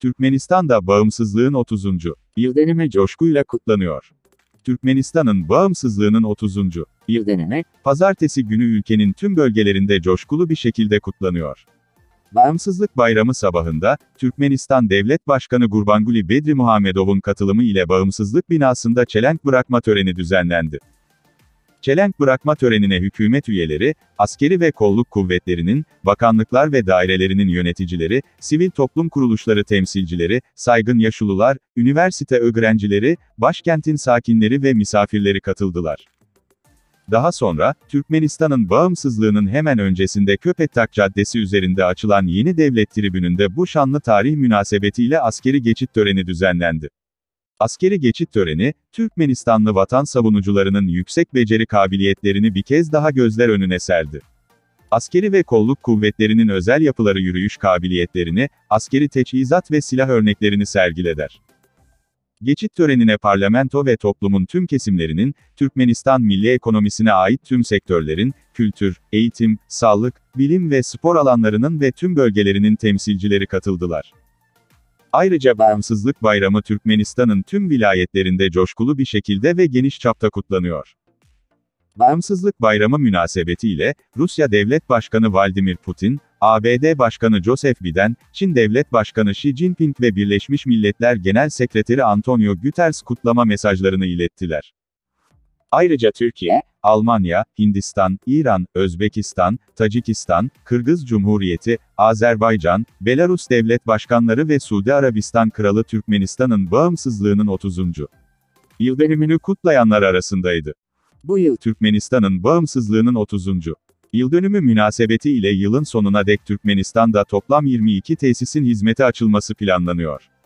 Türkmenistan'da bağımsızlığın 30. yıldönümü coşkuyla kutlanıyor. Türkmenistan'ın bağımsızlığının 30. yıldönümü, pazartesi günü ülkenin tüm bölgelerinde coşkulu bir şekilde kutlanıyor. Bağımsızlık Bayramı sabahında, Türkmenistan Devlet Başkanı Gurbanguly Berdimuhamedov'un katılımı ile Bağımsızlık binasında çelenk bırakma töreni düzenlendi. Çelenk bırakma törenine hükümet üyeleri, askeri ve kolluk kuvvetlerinin, bakanlıklar ve dairelerinin yöneticileri, sivil toplum kuruluşları temsilcileri, saygın yaşlılar, üniversite öğrencileri, başkentin sakinleri ve misafirleri katıldılar. Daha sonra, Türkmenistan'ın bağımsızlığının hemen öncesinde Köpektak Caddesi üzerinde açılan yeni devlet tribününde bu şanlı tarih münasebetiyle askeri geçit töreni düzenlendi. Askeri geçit töreni, Türkmenistanlı vatan savunucularının yüksek beceri kabiliyetlerini bir kez daha gözler önüne serdi. Askeri ve kolluk kuvvetlerinin özel yapıları yürüyüş kabiliyetlerini, askeri teçhizat ve silah örneklerini sergileder. Geçit törenine parlamento ve toplumun tüm kesimlerinin, Türkmenistan milli ekonomisine ait tüm sektörlerin, kültür, eğitim, sağlık, bilim ve spor alanlarının ve tüm bölgelerinin temsilcileri katıldılar. Ayrıca Bağımsızlık Bayramı Türkmenistan'ın tüm vilayetlerinde coşkulu bir şekilde ve geniş çapta kutlanıyor. Bağımsızlık Bayramı münasebetiyle, Rusya Devlet Başkanı Vladimir Putin, ABD Başkanı Joseph Biden, Çin Devlet Başkanı Xi Jinping ve Birleşmiş Milletler Genel Sekreteri Antonio Guterres kutlama mesajlarını ilettiler. Ayrıca Türkiye, Almanya, Hindistan, İran, Özbekistan, Tacikistan, Kırgız Cumhuriyeti, Azerbaycan, Belarus devlet başkanları ve Suudi Arabistan Kralı Türkmenistan'ın bağımsızlığının 30. yıldönümünü kutlayanlar arasındaydı. Bu yıl Türkmenistan'ın bağımsızlığının 30. yıldönümü münasebeti ile yılın sonuna dek Türkmenistan'da toplam 22 tesisin hizmete açılması planlanıyor.